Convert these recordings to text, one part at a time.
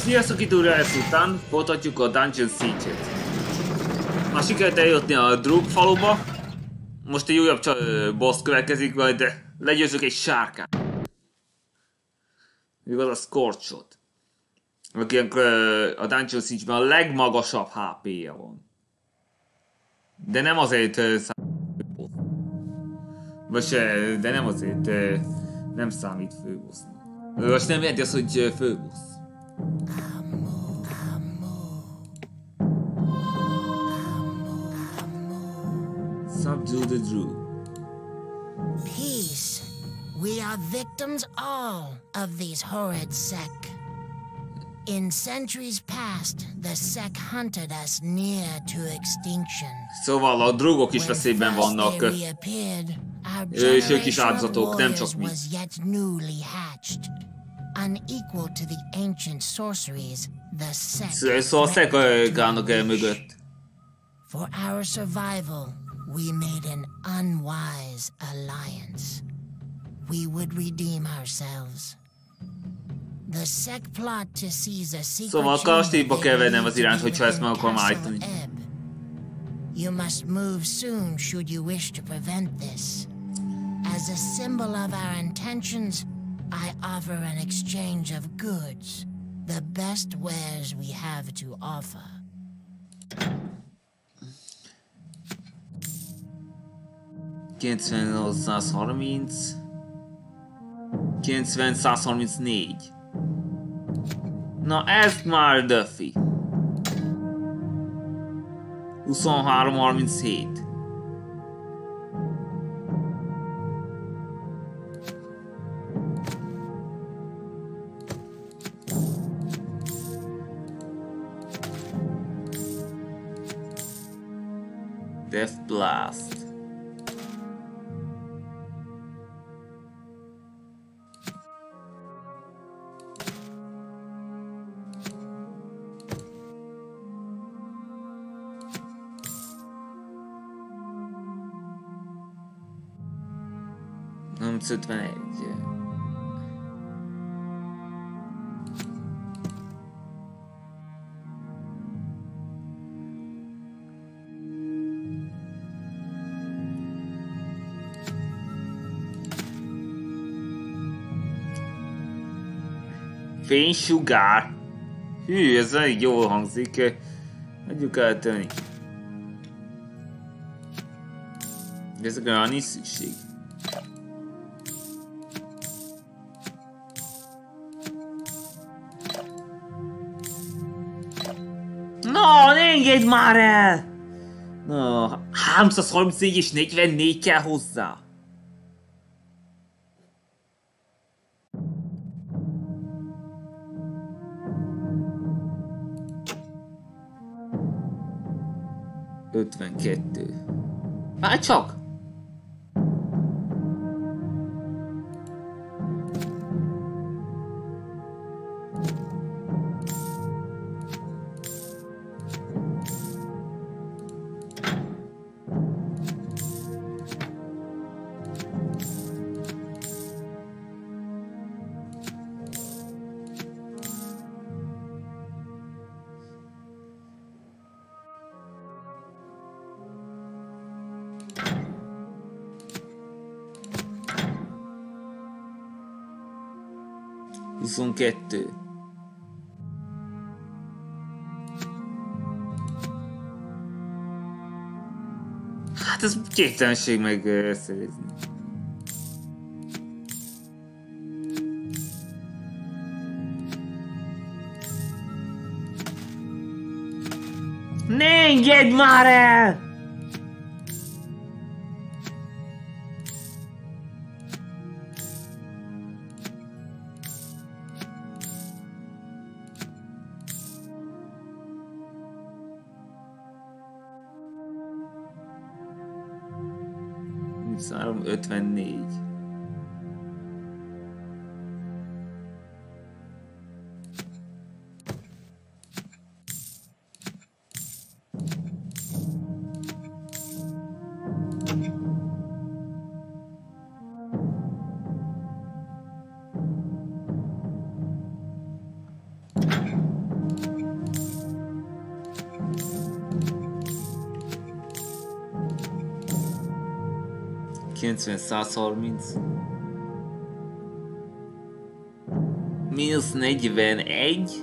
Sziasztok, itt újra ezután folytatjuk a Dungeon Siege-et. Már sikerült eljutni a Druk faluba. Most egy újabb boss következik, majd legyőzök egy sárkát. Igaz a Scorchot. Aki a Dungeon Siege-ben a legmagasabb HP-ja van. De nem azért de nem azért nem számít főbossnak. Most nem érti az, hogy főbossz. Subdue the Druk. Peace. We are victims all of these horrid sec. In centuries past, the sec hunted us near to extinction. Szóval a drugok is veszélyben vannak. És ők is áldozatok, nem csak mi. Unequal to the ancient sorceries, the sec. Szóval a sec állnak el mögött. For our survival, we made an unwise alliance. We would redeem ourselves. The sec plot to seize a secret. Szóval a kastélyba kell vennem az irányt, hogyha ezt meg akarom állítani. You must move soon should you wish to prevent this. As a symbol of our intentions, I offer an exchange of goods, the best wares we have to offer. 90-130 90-134. Na ez már Duffy. 23-37. Death Blast. Nem 51. Fénysugár. Hű, ez elég jól hangzik. Hagyjuk eltenni. De ezekre már nincs szükség. No, ne engedj már el! No, 334 és 44 kell hozzá. Ötvenkettő. Hát csak! Kettő. Hát ez képtelenség megszerezni. Ne engedd már el! Szárom 54. 90-130. Mínusz 41.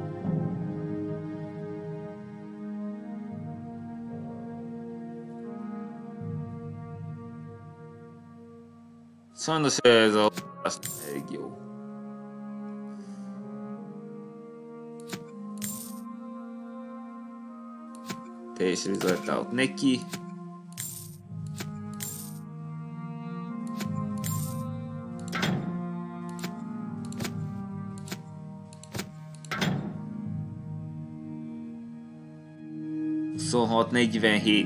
Sajnos ez a elég jó. Teljes rezultátot neki. Szóval 47.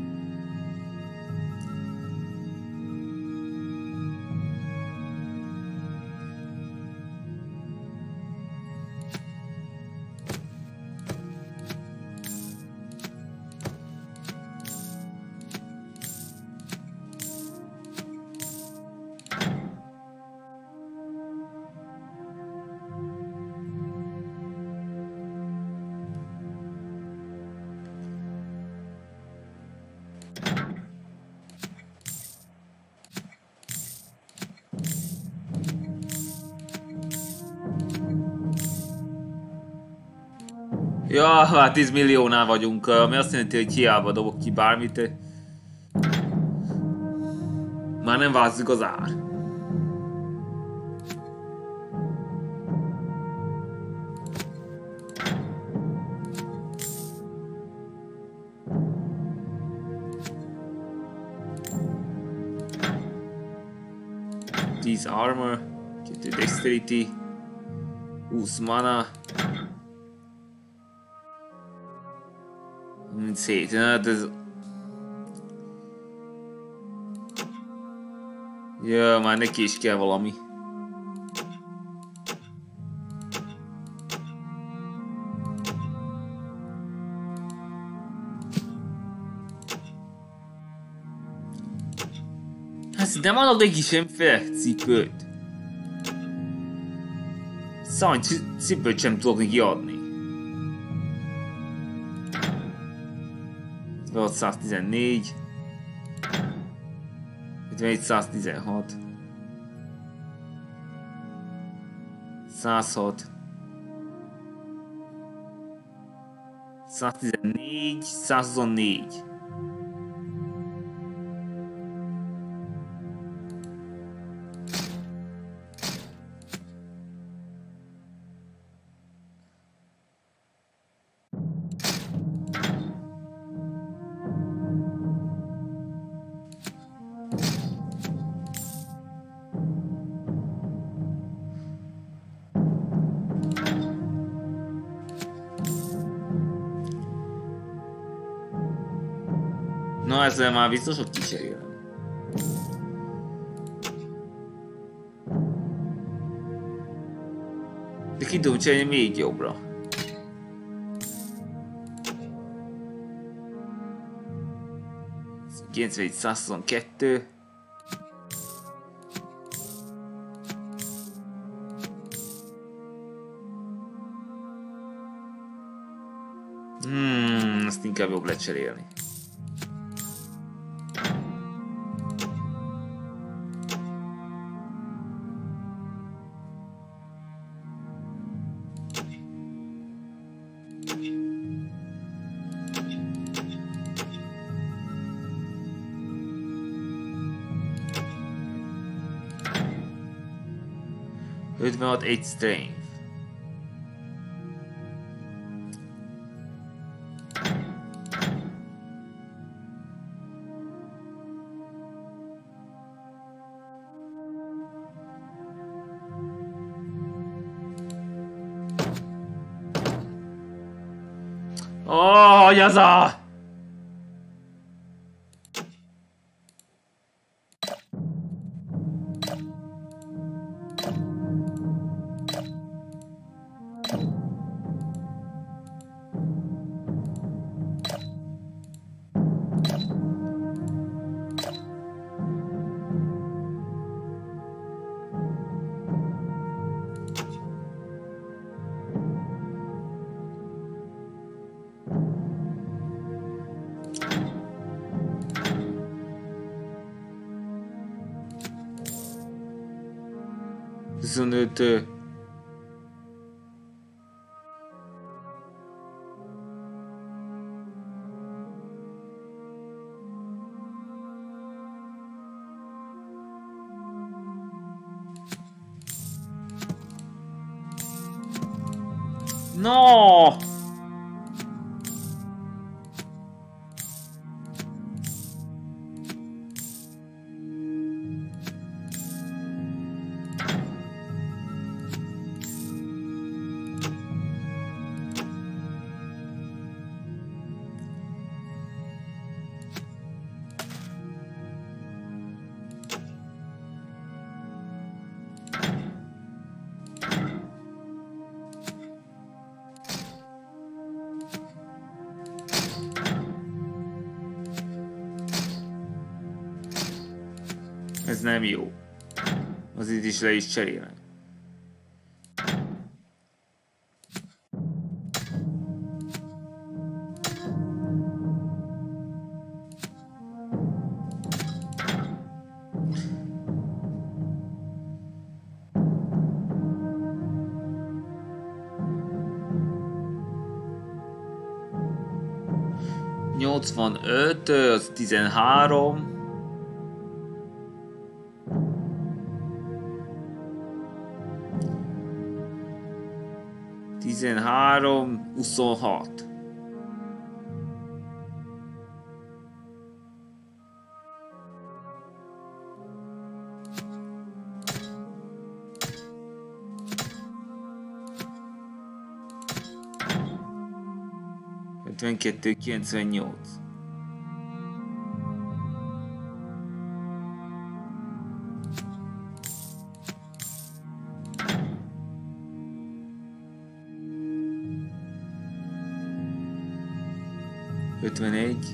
Ja, hát 10 milliónál vagyunk, ami azt jelenti, hogy hiába dobok ki bármit. Már nem változik az ár. Tíz armor, 2 dexterity, 20 mana. 37, hát ez... Ja, már neki is kell valami. Hát nem adok neki semmiféle cipőt. Szóval cipőt sem tudok neki adni. 114, 116, 106, 114, 124. Na, ezzel már biztos, hogy kísérjelem. De ki tudom csinálni még jobbra. Ez 91-122. Ezt inkább jobb lecserélni. Ötvenhat egy strength. Oh, yaza! 25. No! Ez nem jó. Az itt is le is cserélem. Nyolcvanöt, az 13. 13, 26. Ötvenkettő, 98. Ötvenegy.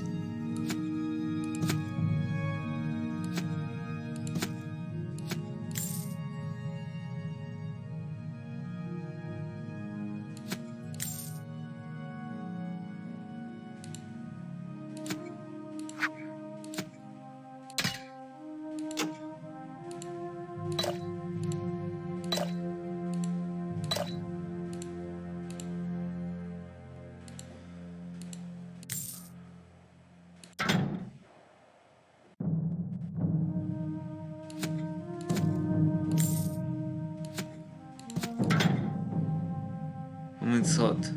Hat.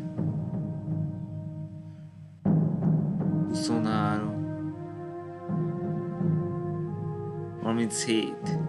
23. 37.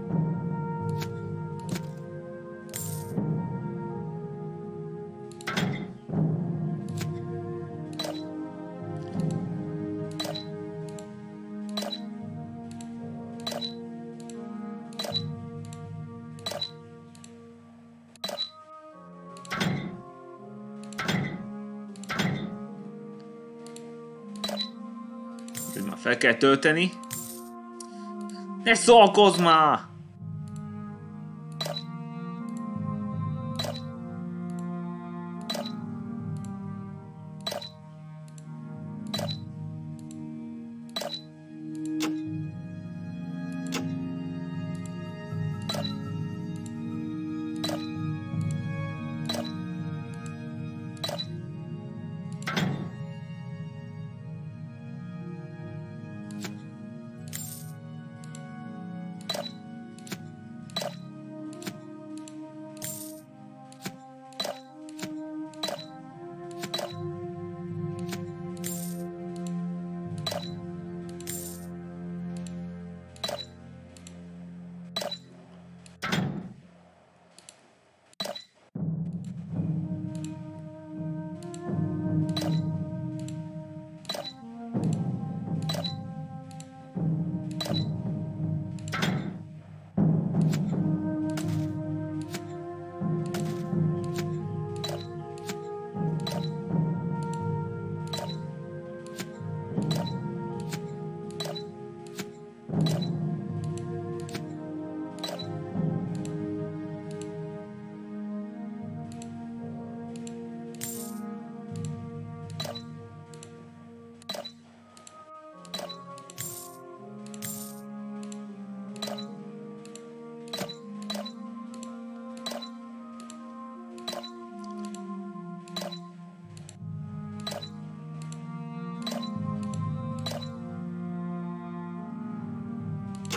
Fel kell tölteni. Ne szólkozz már!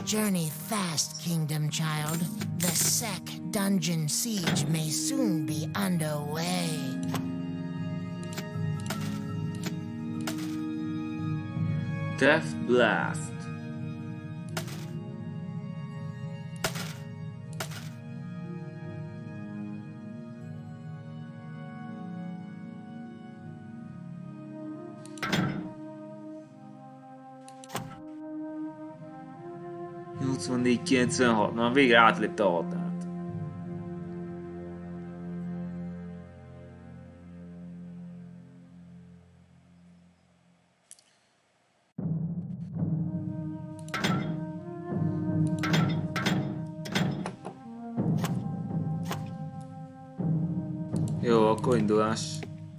journey fast, Kingdom Child. The Sec dungeon siege may soon be underway. Death Blast. Na, végre átlépte a határt. Jó, akkor indulás.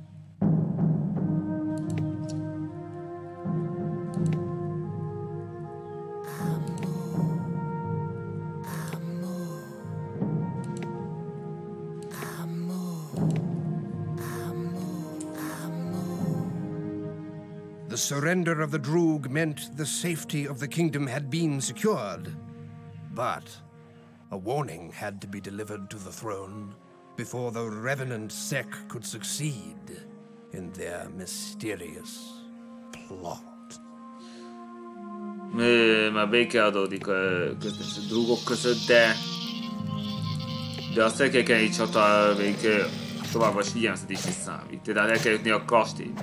The surrender of the Droog meant the safety of the kingdom had been secured. But a warning had to be delivered to the throne before the Revenant Sec could succeed in their mysterious plot. Már béke adódik a Droogok között, de a Szekekei csata még továbbra is figyelmeztetés is számít. Tehát el kell jutni a kastélyba.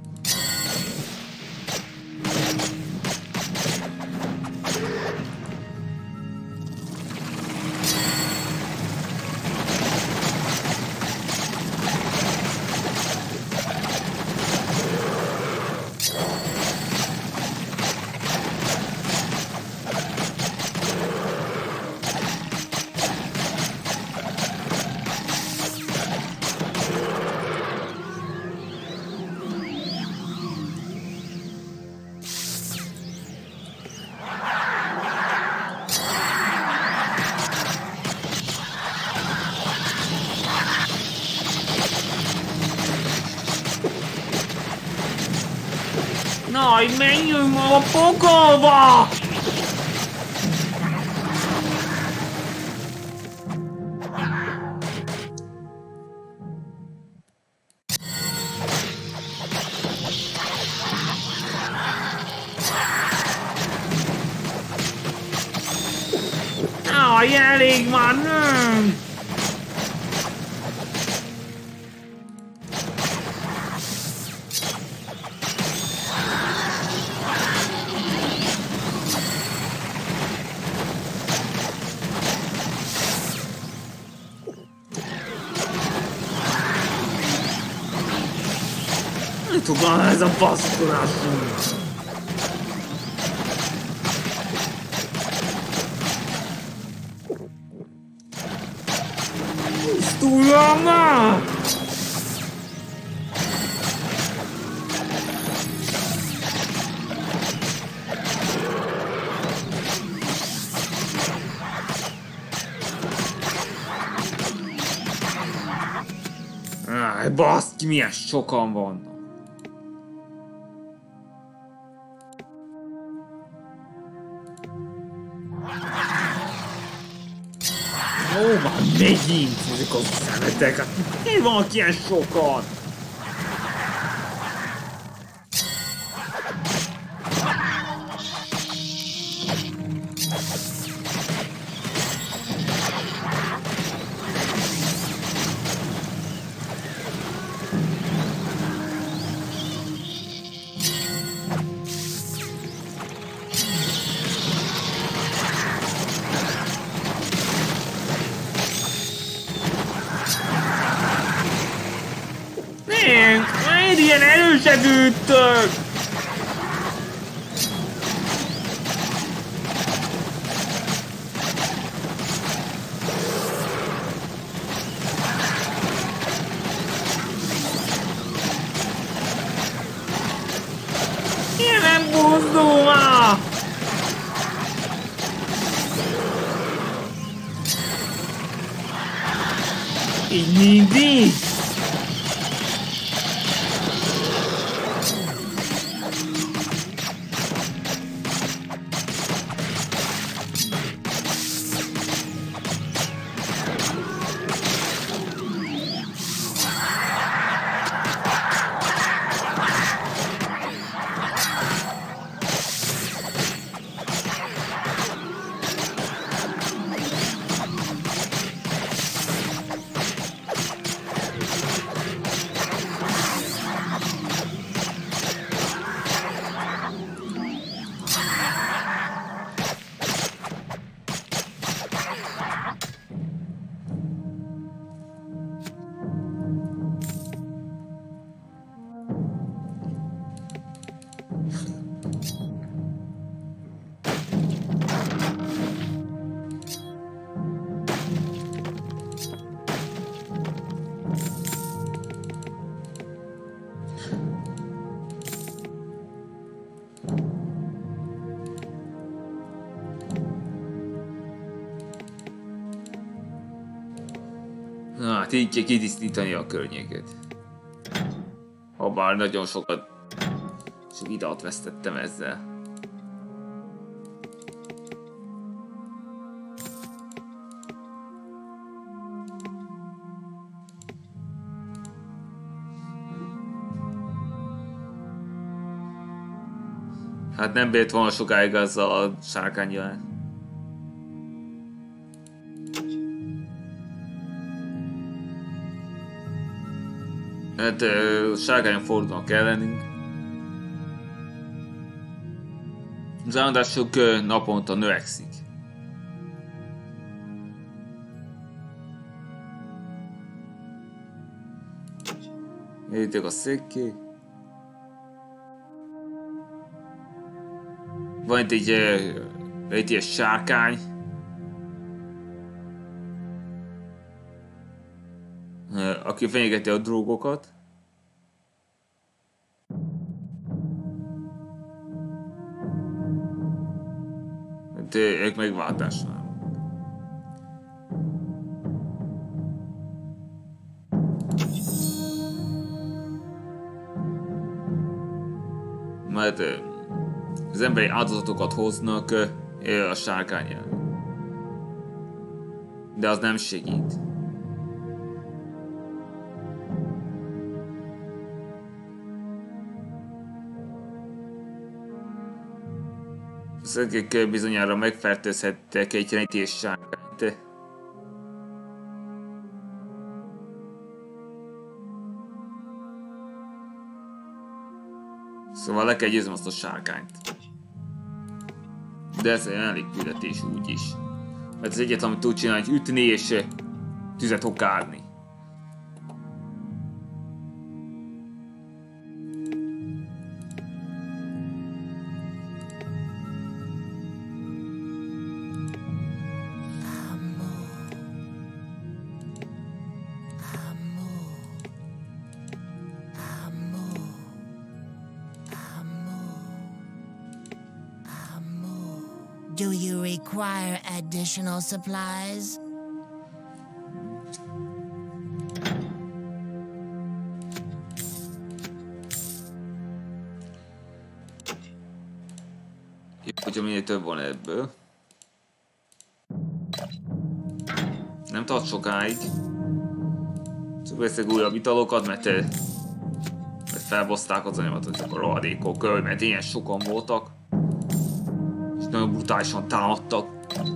Nói, menjünk a pokolba! Aj, elég már, nem! Tudom, ez a baszkolásunk! Pusztuljam már! Baszd ki, milyen sokan vannak! Ó, már megint ezek a szemetek! Mi van ilyen sokan? Miért ilyen elősegültök? Én nem buzdul már! Így mindig? Hát így kell kitisztítani a környéket. Habár nagyon sok időt vesztettem ezzel. Hát nem bírt volna sokáig azzal a sárkánnyal. Hát sárkányon fordulnak ellenünk. Az állandások naponta növekszik. Itt a székké. Van itt egy ilyen sárkány. Aki fenyegeti a drogokat. De ők megváltásnál. Mert az emberi áldozatokat hoznak a sárkánnyal. De az nem segít. Szegék bizonyára megfertőzhettek egy renítés sárkányt. Szóval le kell győznöm azt a sárkányt. De ez elég küldetés úgyis. Mert az egyetlen, amit tud csinálni, hogy ütni és tüzet okádni. Do you require additional supplies? Jó, hogyha minél több van ebből. Nem tart sokáig. Csak veszek újabb italokat, mert felbozták az anyagot, ezek a rohadékok, mert ilyen sokan voltak. És nagyon brutálisan támadtak.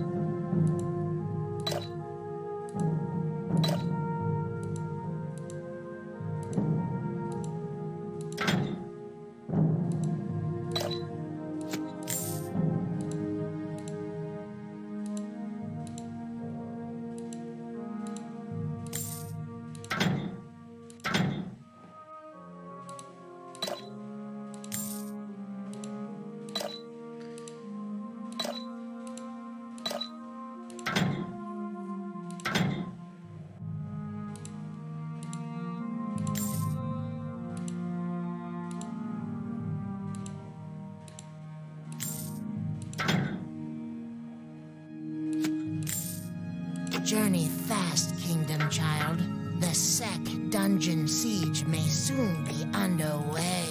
Journey fast, Kingdom Child. The Sec dungeon siege may soon be underway.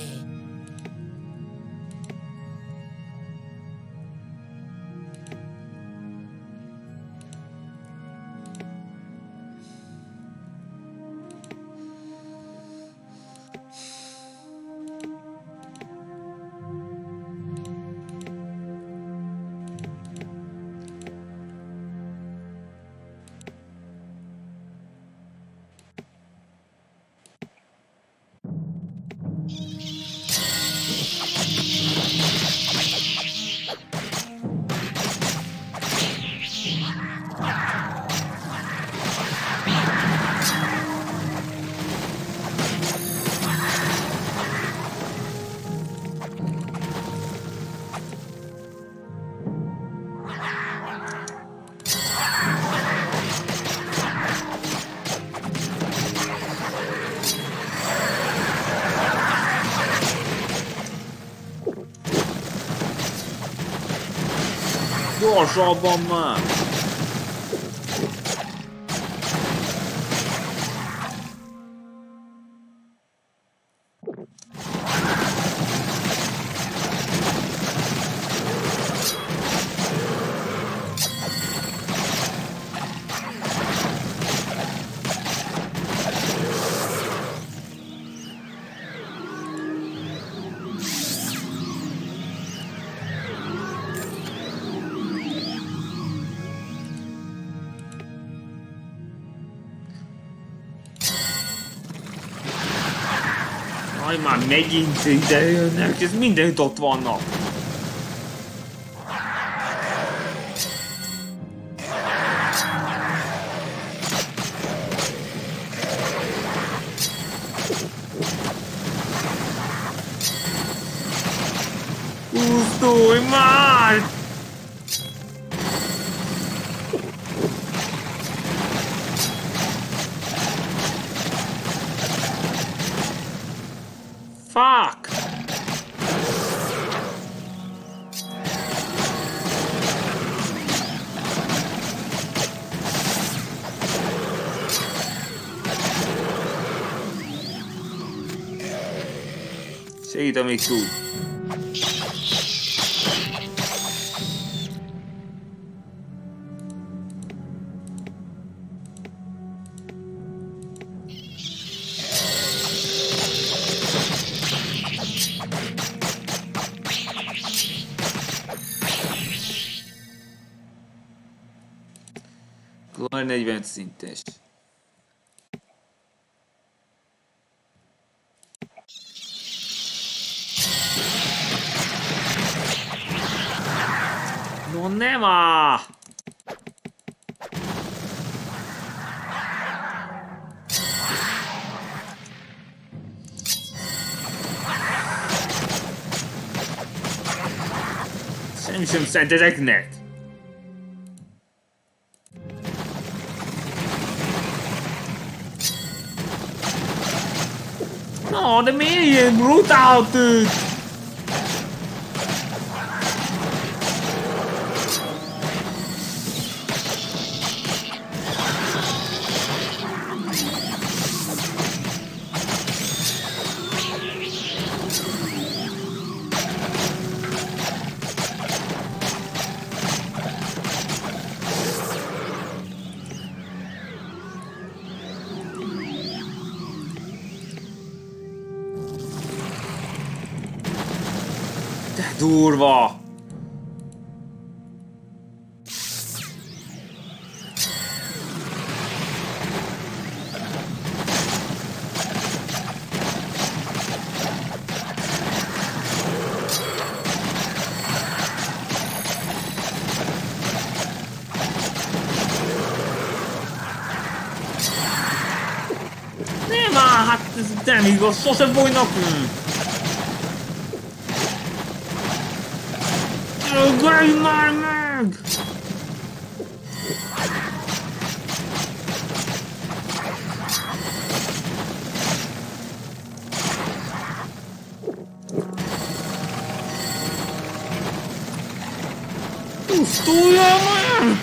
Gyorsabban már! hogy már megint ide jönnek, ez mindenütt ott vannak. Pusztulj már! Fuck! Segít, amíg tud. Glory 40 szintes. No nem áll! Semmi sem szent ezeknek! No, de miért ilyen brutál tűnt? Durva! Nem áll, hát ez nem igaz, sosem bújnak. Ugrálj már meg! Pusztulja már!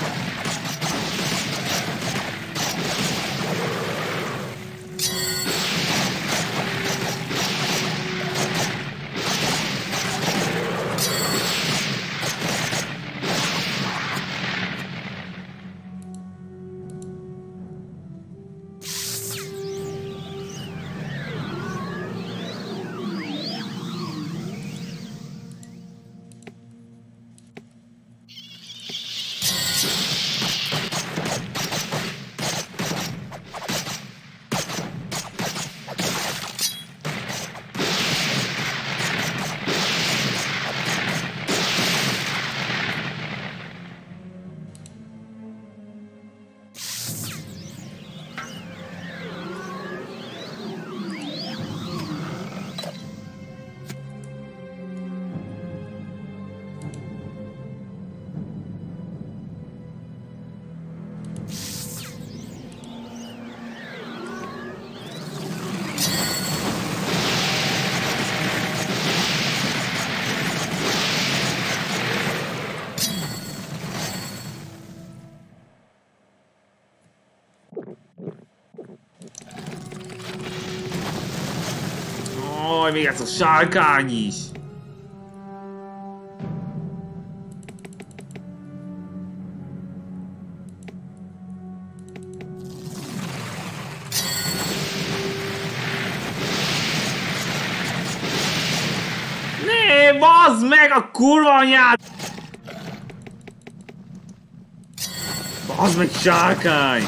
Jaj, még ez a sárkány is! Ne, bazd meg a kurva anyát! Bazd meg sárkány!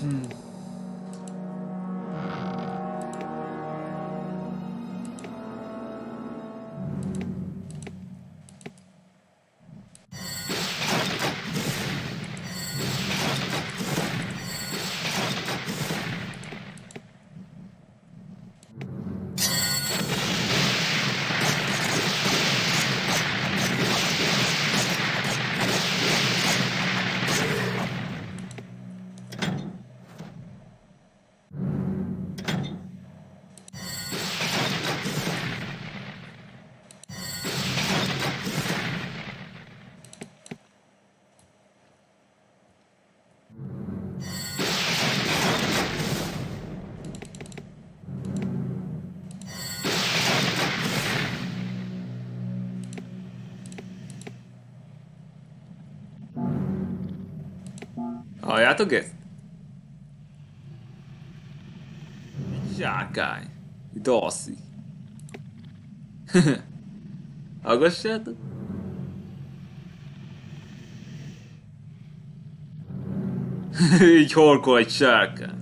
Halljátok ezt? Zsákány. Darcy. Hallgassátok? Így horkol egy sárkány.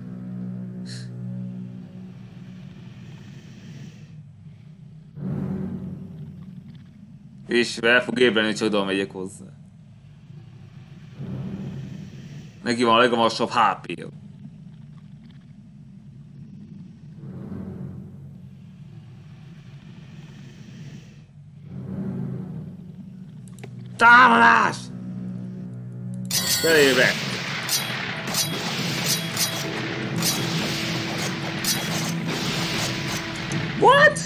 És fel fog ébredni, hogy oda megyek hozzá. Neki van a legmagasabb HP-ja. Támadás! Felébe! What?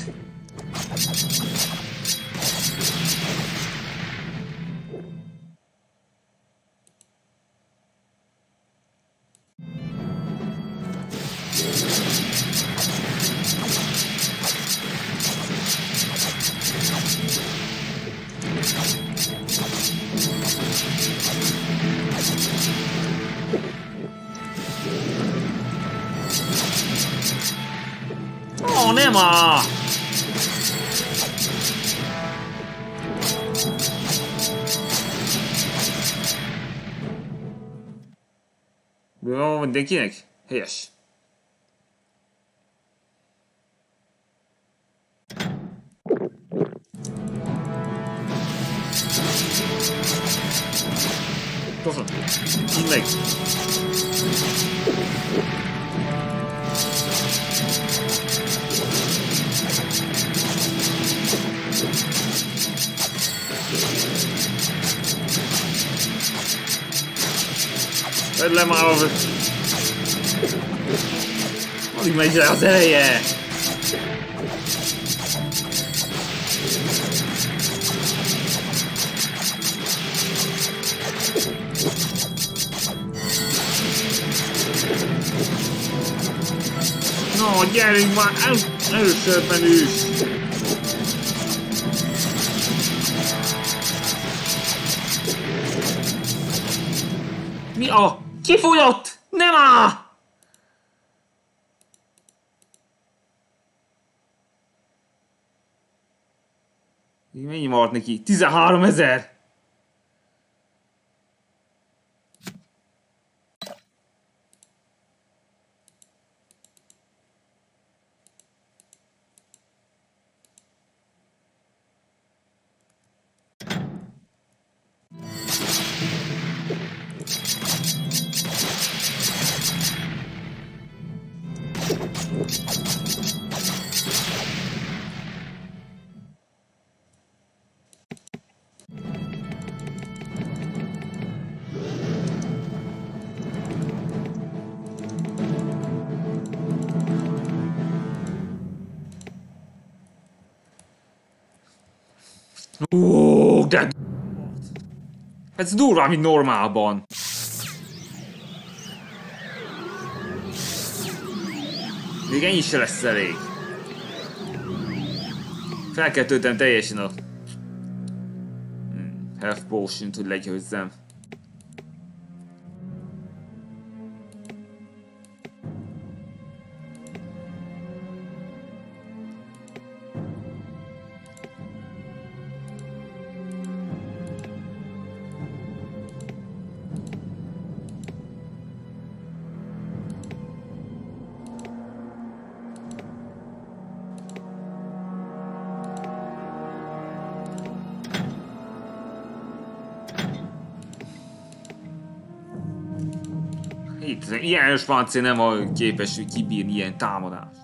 Ó, nem a! Jó, mindenkinek? Helyes. Köszönöm. Így meg. Vedd le már az... Alig megy le az eleje! No, gyerünk már! Előszörben ős! Mi a... Kifolyott! Nem áll! Mennyi maradt neki? 13 000! Ó, de... Ez durván, mint normálban. Még ennyi se lesz elég. Fel kell töltenem teljesen a... Health Potion-t, hogy legyőzzem. Itt ilyen erős páncél nem képes kibírni ilyen támadást.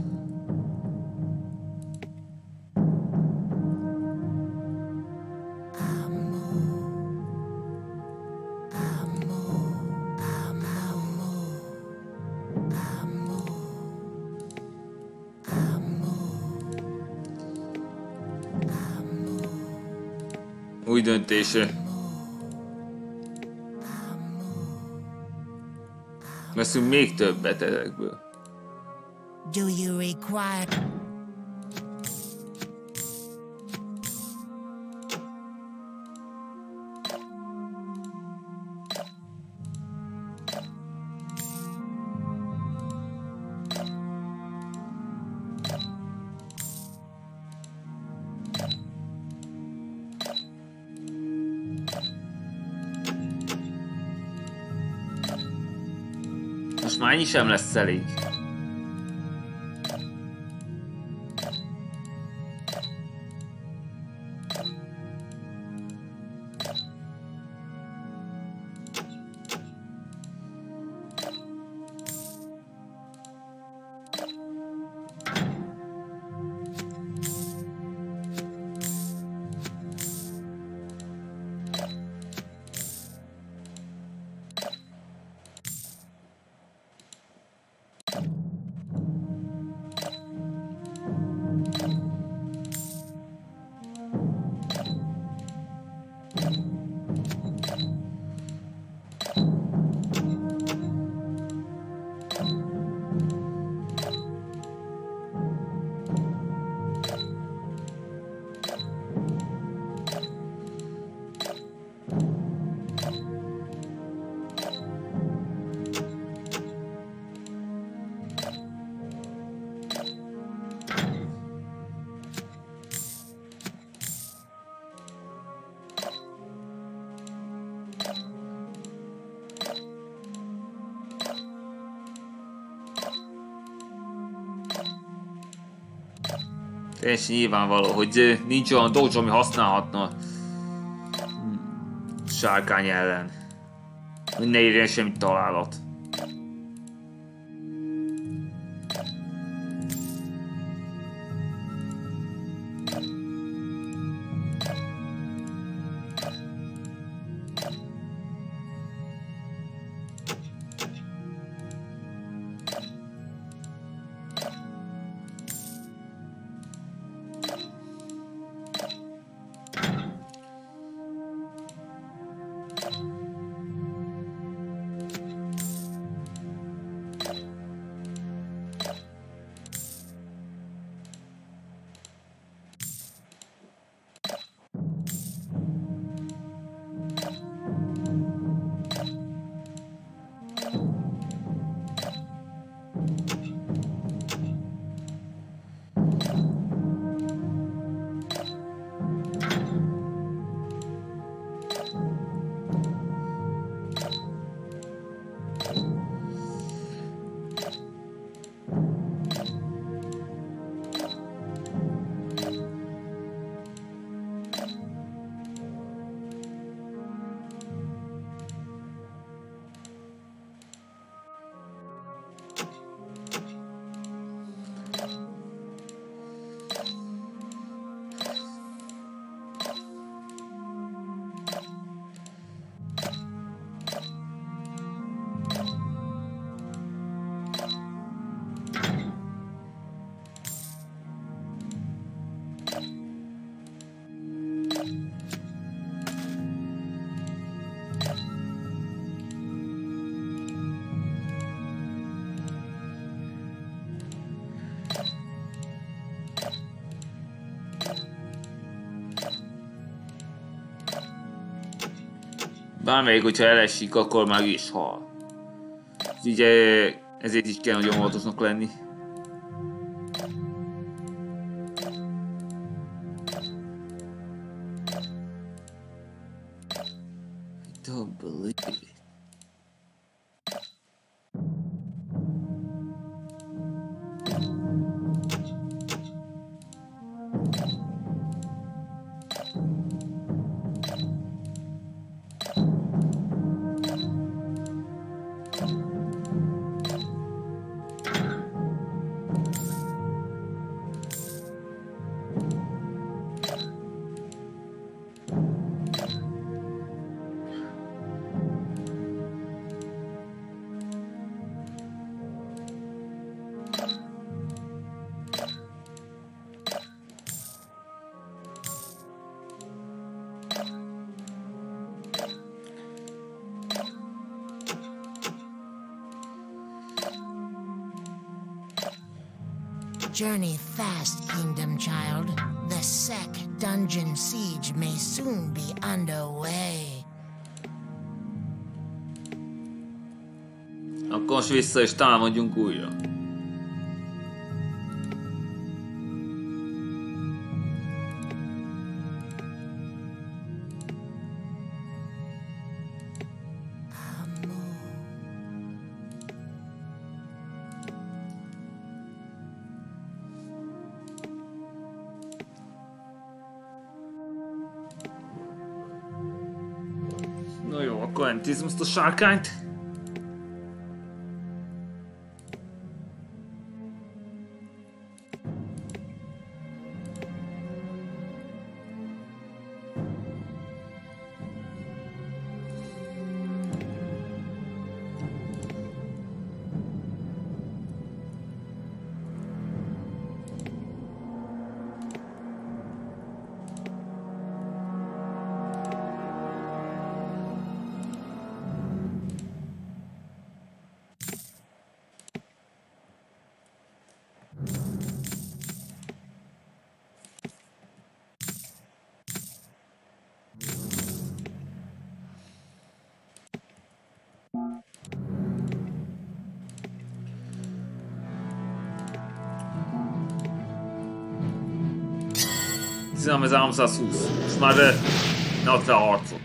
Új döntése. Veszünk még többet ezekből. Do you require... Most már ennyi sem lesz elég. Teljesen nyilvánvaló, hogy nincs olyan dodge, ami használhatna sárkány ellen. Hogy ne érjen semmi találat. Bármelyik, hogyha elesik, akkor meg is hal. Ugye ezért is kell nagyon óvatosnak lenni. I don't believe it. journey fast, Kingdom Child. The Sek dungeon siege may soon be underway. Akkor most vissza és támadjunk újra. Na jó, akkor eltízem ezt a sárkányt. Hiszem ez 320. Most már ne add fel a harcot.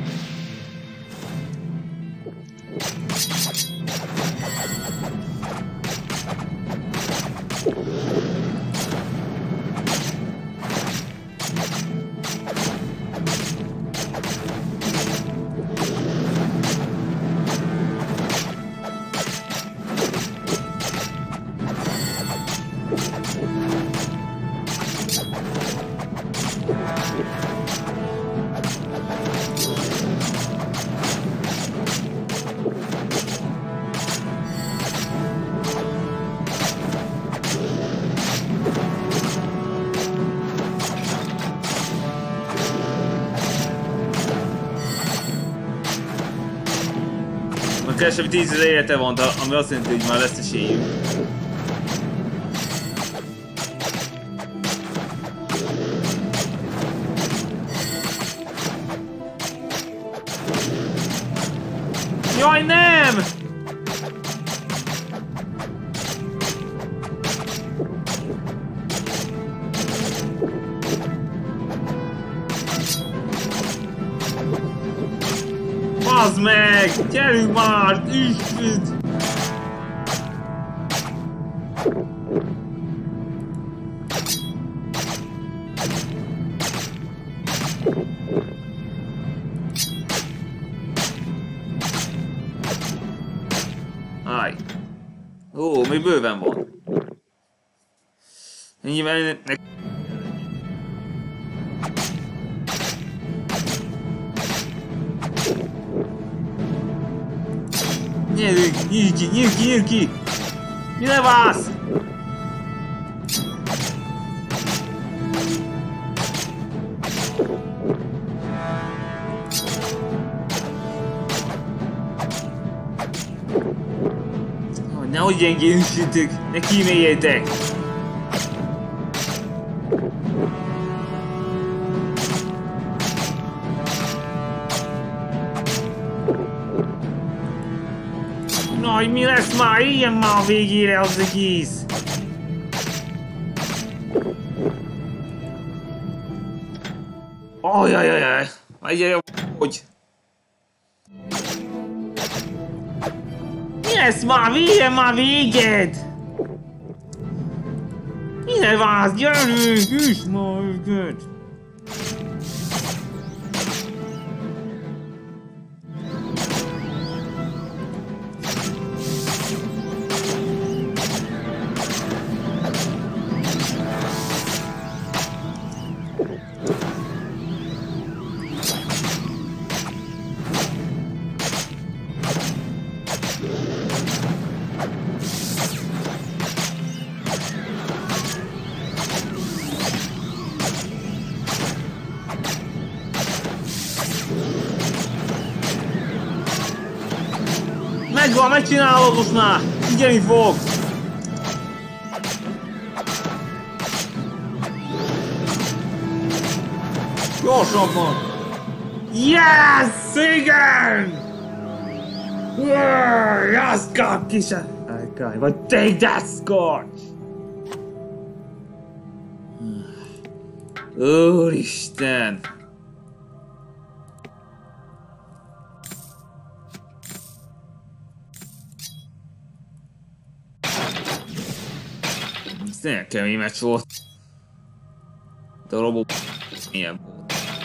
Kevesebb 10 élete van, ami azt jelenti, hogy már lesz esélyünk. Jaj, nem! Bazd meg! Gyerünk már! Üsd! Állj! Ó, még bőven van. Nyilván... Nyír ki! Mire válsz? Nehogy gyengén üsítek, ne kíméljetek! Naj, mi lesz már? Ilyen már a végére az egész! Ajajajaj! Ajajaj, hogy? Mi lesz már? Végre már véged! Mire vársz? Gyerünk! Üsd ma őket! Megvan, megcsinálod most már! Figyelni fog! Gyorsabban! Yes! Igen! Yes, God, kise! Okay, but take that, Scorch! Úristen! Ez nagyon kemény meccs volt. De a robot milyen volt.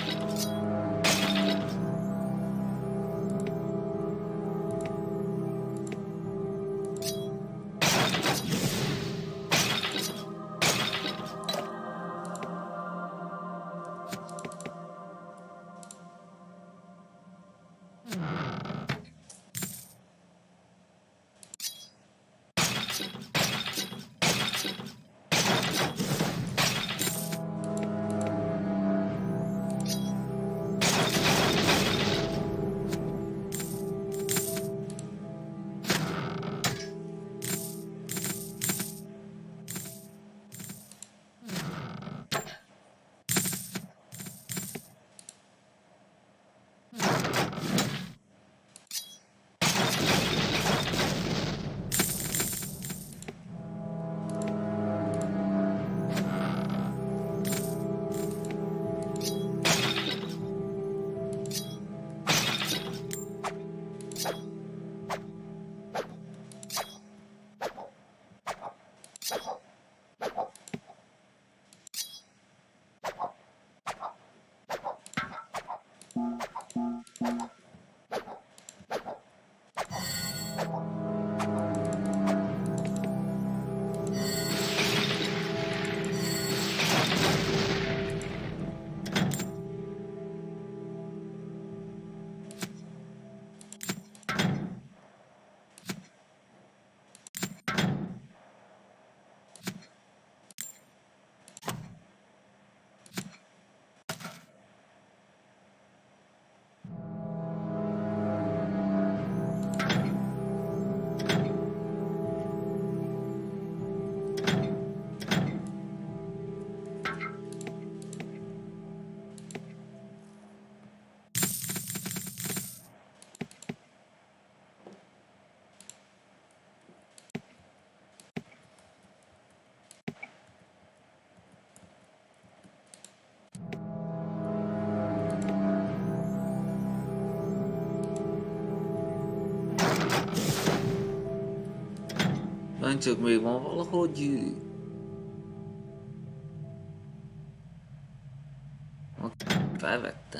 Nem csak még van valahogy... Felvette.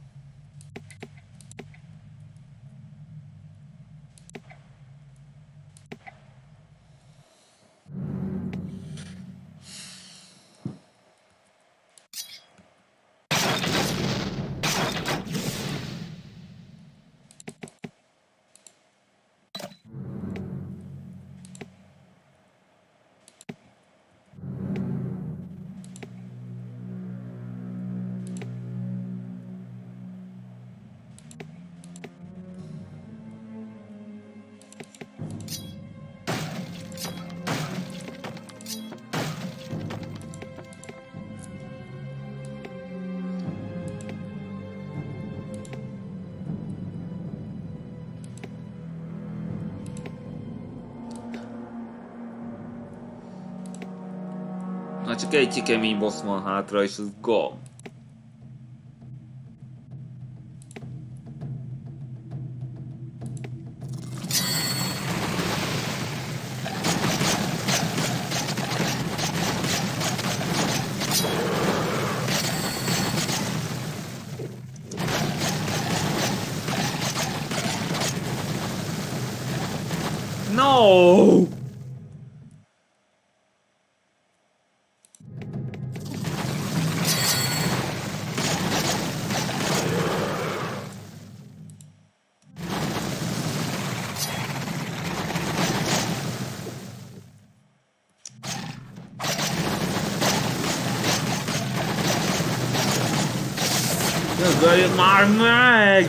Na csak egy kemény boss van hátra, és az gam. No! Dögöljön már meg!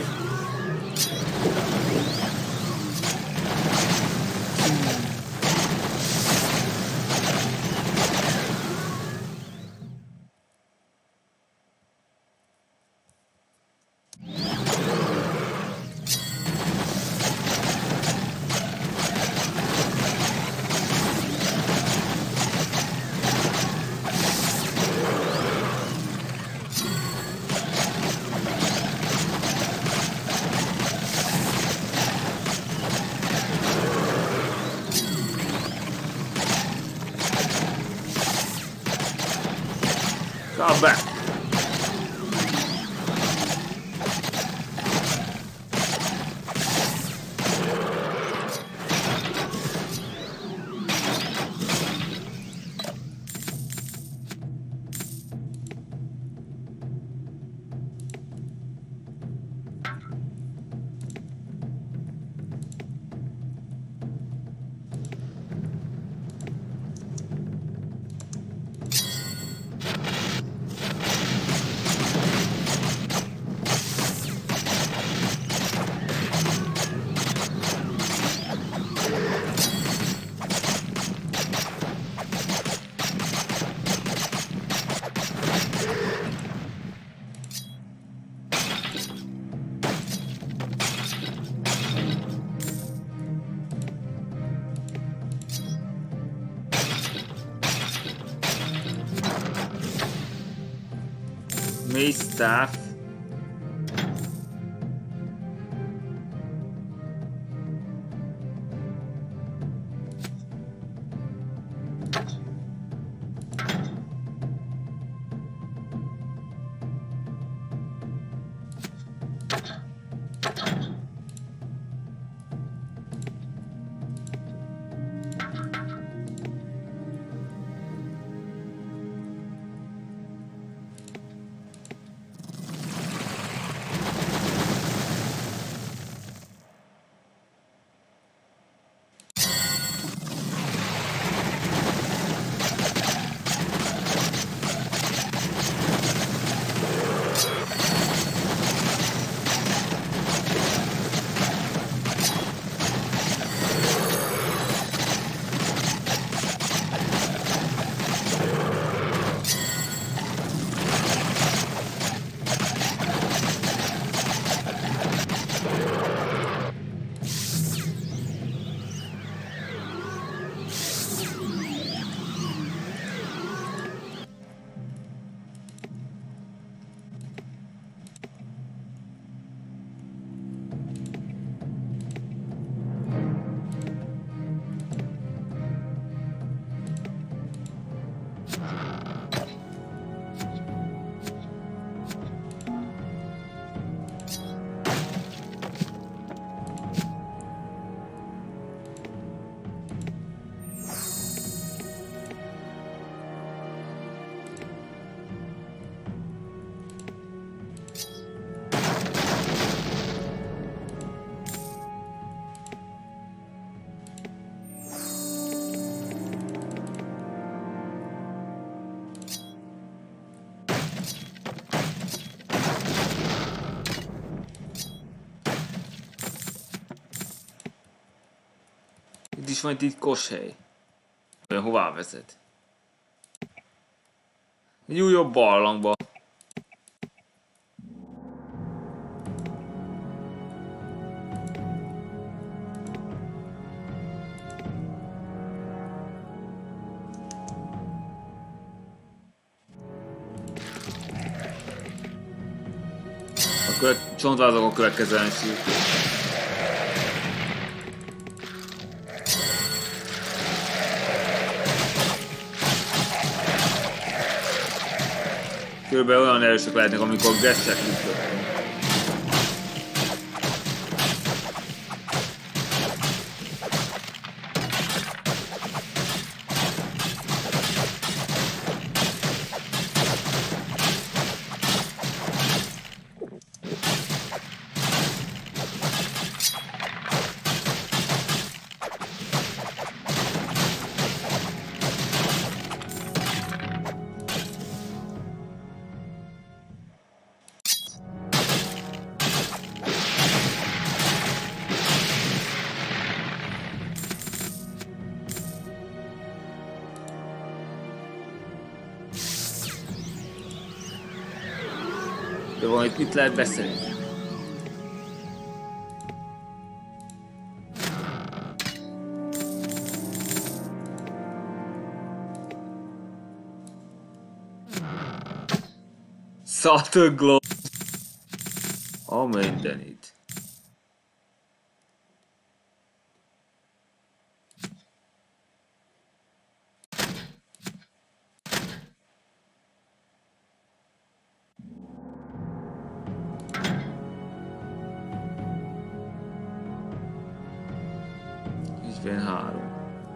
Kap be! Mély staff. Itt is van egy titkos hely. Olyan hová vezet? Egy újabb barlangba. A csontvázak a következő enség. Körülbelül olyan erősek lehetnek, amikor gesztek ütök. De van itt mit lehet beszélni? Subtle glow. A mindenit. Fél 3.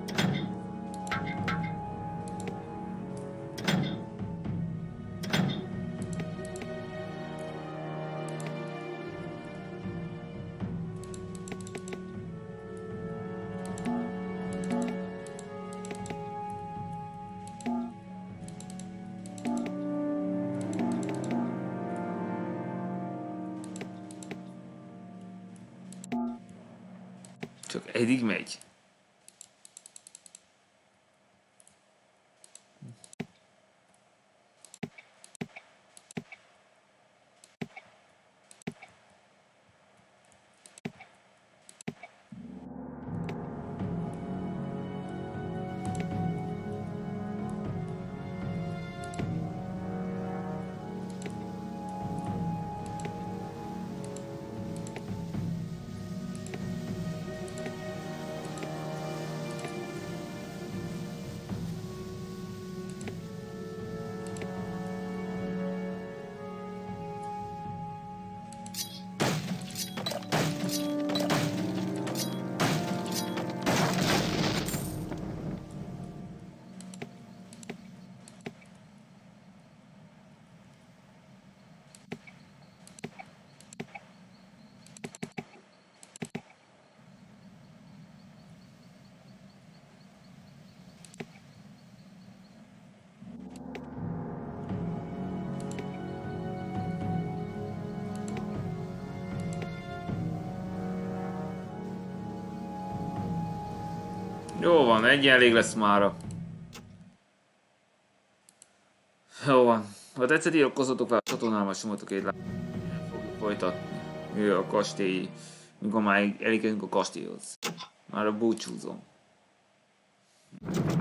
Csak eddig megy. Jó van, egy elég lesz mára. Jó van. Ha tetszett, iratkozzatok fel a csatornámmal, simoltok egy lájkot. Fogjuk folytatni a kastély, mikor már elérkezünk a kastélyhoz. Már a búcsúzom.